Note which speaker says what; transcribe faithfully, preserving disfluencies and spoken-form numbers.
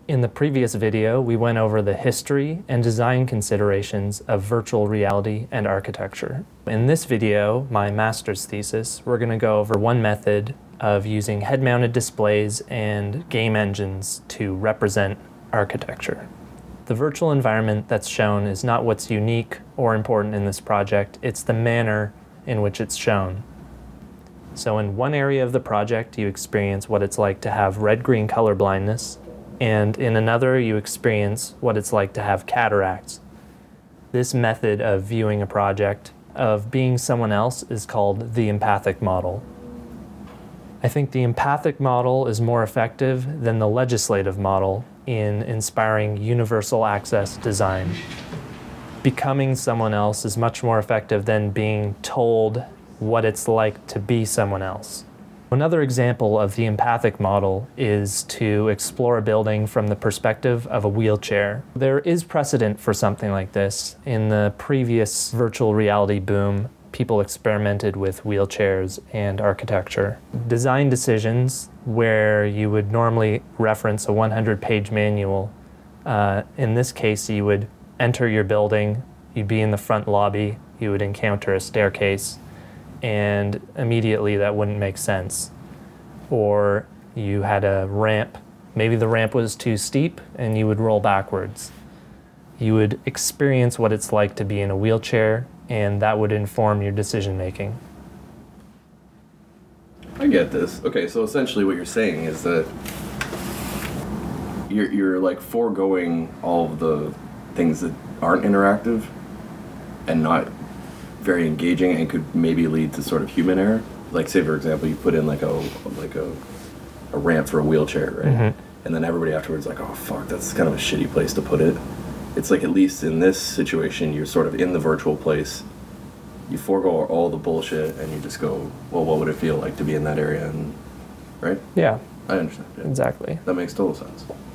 Speaker 1: In the previous video, we went over the history and design considerations of virtual reality and architecture. In this video, my master's thesis, we're going to go over one method of using head-mounted displays and game engines to represent architecture. The virtual environment that's shown is not what's unique or important in this project, it's the manner in which it's shown. So in one area of the project, you experience what it's like to have red-green color blindness, and in another, you experience what it's like to have cataracts. This method of viewing a project, of being someone else, is called the empathic model. I think the empathic model is more effective than the legislative model in inspiring universal access design. Becoming someone else is much more effective than being told what it's like to be someone else. Another example of the empathic model is to explore a building from the perspective of a wheelchair. There is precedent for something like this. In the previous virtual reality boom, people experimented with wheelchairs and architecture. Design decisions where you would normally reference a one hundred page manual. Uh, in this case, you would enter your building, you'd be in the front lobby, you would encounter a staircase, and immediately that wouldn't make sense. Or you had a ramp, maybe the ramp was too steep and you would roll backwards. You would experience what it's like to be in a wheelchair, and that would inform your decision making.
Speaker 2: I get this. Okay, so essentially what you're saying is that you're, you're like foregoing all of the things that aren't interactive and not very engaging and could maybe lead to sort of human error. Like, say for example, you put in like a like a, a ramp for a wheelchair, right? Mm-hmm. And then everybody afterwards like, oh fuck, that's kind of a shitty place to put it. It's like, at least in this situation, you're sort of in the virtual place. You forego all the bullshit and you just go, well, what would it feel like to be in that area? And right?
Speaker 1: Yeah.
Speaker 2: I understand. Yeah.
Speaker 1: Exactly.
Speaker 2: That makes total sense.